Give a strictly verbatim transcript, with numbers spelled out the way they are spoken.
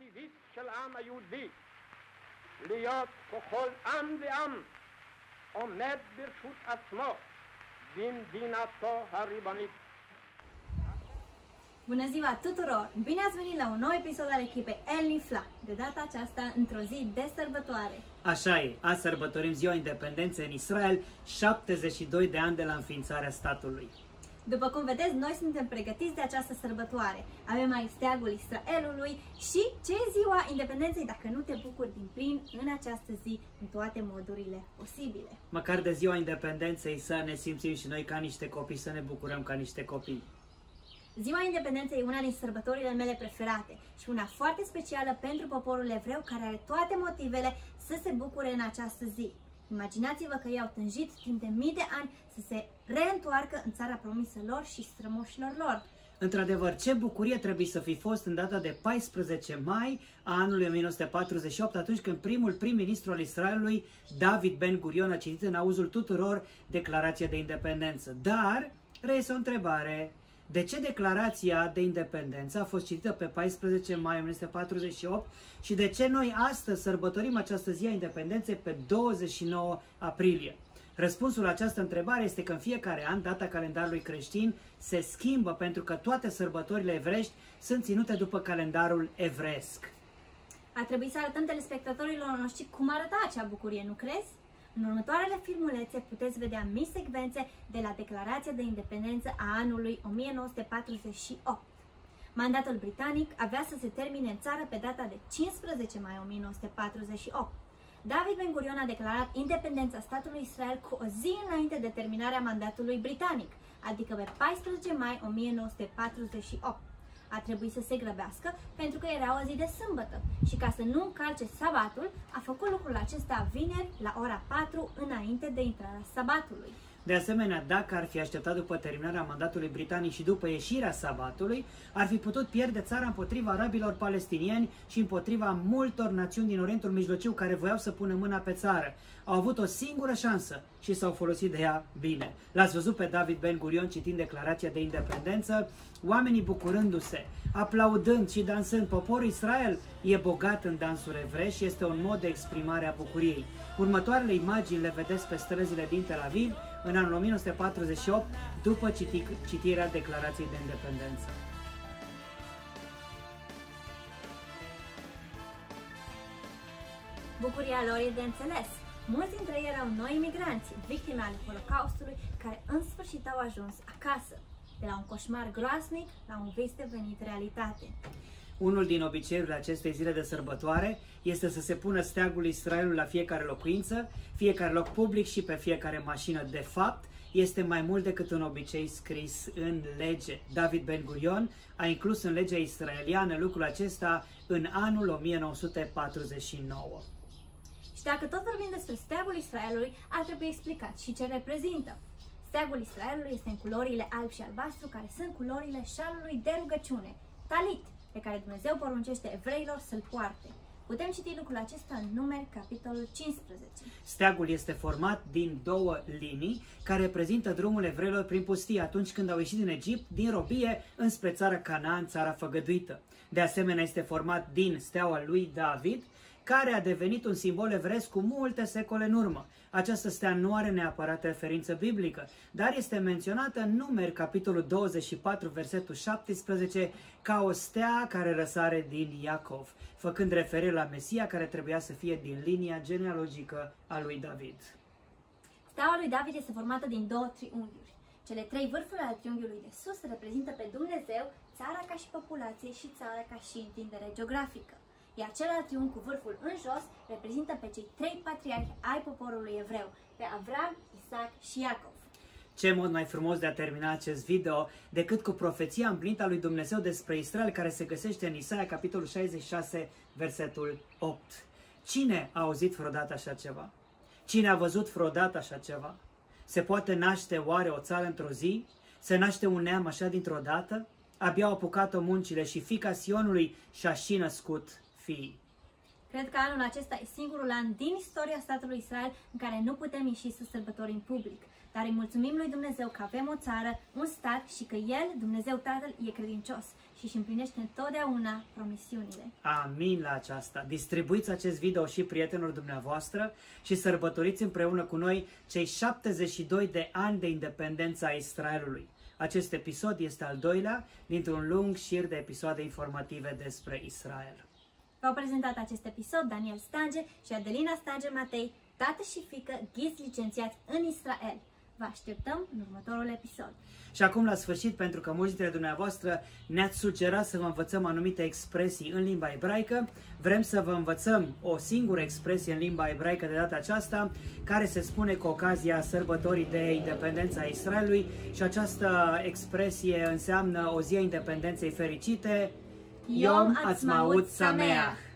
הטבעית של העם היהודי להיות ככל עם ועם עומד ברשות עצמו במדינתו הריבונית. Bună ziua tuturor! Bine ați venit la un nou episod al echipei El Nifla, de data aceasta într-o zi de sărbătoare. Așa e, azi sărbătorim ziua independenței în Israel, șaptezeci și doi de ani de la înființarea statului. După cum vedeți, noi suntem pregătiți de această sărbătoare. Avem aici steagul Israelului și ce e ziua independenței dacă nu te bucuri din plin în această zi în toate modurile posibile. Măcar de ziua independenței să ne simțim și noi ca niște copii, să ne bucurăm ca niște copii. Ziua Independenței e una din sărbătorile mele preferate și una foarte specială pentru poporul evreu care are toate motivele să se bucure în această zi. Imaginați-vă că ei au tânjit timp de mii de ani să se reîntoarcă în țara promisă lor și strămoșilor lor. Într-adevăr, ce bucurie trebuie să fi fost în data de paisprezece mai a anului o mie nouă sute patruzeci și opt, atunci când primul prim-ministru al Israelului, David Ben Gurion, a citit în auzul tuturor declarația de independență. Dar reiese o întrebare. De ce declarația de independență a fost citită pe paisprezece mai o mie nouă sute patruzeci și opt și de ce noi astăzi sărbătorim această zi a independenței pe douăzeci și nouă aprilie? Răspunsul la această întrebare este că în fiecare an data calendarului creștin se schimbă pentru că toate sărbătorile evrești sunt ținute după calendarul evreiesc. Ar trebui să arătăm telespectatorilor noștri cum arăta acea bucurie, nu crezi? În următoarele filmulețe puteți vedea mii secvențe de la Declarația de Independență a anului o mie nouă sute patruzeci și opt. Mandatul britanic avea să se termine în țară pe data de cincisprezece mai o mie nouă sute patruzeci și opt. David Ben Gurion a declarat independența statului Israel cu o zi înainte de terminarea mandatului britanic, adică pe paisprezece mai o mie nouă sute patruzeci și opt. A trebuit să se grăbească pentru că era o zi de sâmbătă și ca să nu încalce sabatul, a făcut lucrul acesta vineri la ora patru înainte de intrarea sabatului. De asemenea, dacă ar fi așteptat după terminarea mandatului britanic și după ieșirea sabatului, ar fi putut pierde țara împotriva arabilor palestinieni și împotriva multor națiuni din Orientul Mijlociu care voiau să pună mâna pe țară. Au avut o singură șansă și s-au folosit de ea bine. L-ați văzut pe David Ben Gurion citind declarația de independență, oamenii bucurându-se, aplaudând și dansând. Poporul Israel e bogat în dansuri evreiești și este un mod de exprimare a bucuriei. Următoarele imagini le vedeți pe străzile din Tel Aviv în anul o mie nouă sute patruzeci și opt, după citi citirea Declarației de Independență. Bucuria lor e de înțeles. Mulți dintre ei erau noi imigranți, victime ale Holocaustului, care în sfârșit au ajuns acasă, de la un coșmar groaznic la un vis devenit realitate. Unul din obiceiurile acestei zile de sărbătoare este să se pună steagul Israelului la fiecare locuință, fiecare loc public și pe fiecare mașină. De fapt, este mai mult decât un obicei scris în lege. David Ben Gurion a inclus în legea israeliană lucrul acesta în anul o mie nouă sute patruzeci și nouă. Și dacă tot vorbim despre steagul Israelului, ar trebui explicat și ce reprezintă. Steagul Israelului este în culorile alb și albastru, care sunt culorile șalului de rugăciune, talit, pe care Dumnezeu poruncește evreilor să-l poarte. Putem citi lucrul acesta în Numeri, capitolul cincisprezece. Steagul este format din două linii care reprezintă drumul evreilor prin pustie atunci când au ieșit din Egipt, din robie, înspre țara Canaan, țara făgăduită. De asemenea, este format din steaua lui David, care a devenit un simbol evreiesc cu multe secole în urmă. Această stea nu are neapărat referință biblică, dar este menționată în Numeri, capitolul douăzeci și patru, versetul șaptesprezece, ca o stea care răsare din Iacov, făcând referire la Mesia care trebuia să fie din linia genealogică a lui David. Steaua lui David este formată din două triunghiuri. Cele trei vârfuri ale triunghiului de sus reprezintă pe Dumnezeu, țara ca și populație și țara ca și întindere geografică. Iar celălalt triunghi cu vârful în jos reprezintă pe cei trei patriarhi ai poporului evreu, pe Avram, Isaac și Iacov. Ce mod mai frumos de a termina acest video decât cu profeția împlinită a lui Dumnezeu despre Israel care se găsește în Isaia, capitolul șaizeci și șase, versetul opt. Cine a auzit vreodată așa ceva? Cine a văzut vreodată așa ceva? Se poate naște oare o țară într-o zi? Se naște un neam așa dintr-o dată? Abia au apucat-o muncile și fiica Sionului și-a și născut fii. Cred că anul acesta e singurul an din istoria statului Israel în care nu putem ieși să sărbătorim public. dar îi mulțumim lui Dumnezeu că avem o țară, un stat și că El, Dumnezeu Tatăl, e credincios și își împlinește întotdeauna promisiunile. Amin la aceasta. Distribuiți acest video și prietenilor dumneavoastră și sărbătoriți împreună cu noi cei șaptezeci și doi de ani de independență a Israelului. Acest episod este al doilea dintr-un lung șir de episoade informative despre Israel. V-au prezentat acest episod Daniel Stange și Adelina Stange Matei, tată și fiică ghizi licențiați în Israel. Vă așteptăm în următorul episod. Și acum, la sfârșit, pentru că mulți dintre dumneavoastră ne-ați sugerat să vă învățăm anumite expresii în limba ebraică, vrem să vă învățăm o singură expresie în limba ebraică de data aceasta, care se spune cu ocazia sărbătorii de independență a Israelului, și această expresie înseamnă o zi a independenței fericite, Yom Ha'atzmaut Sameach.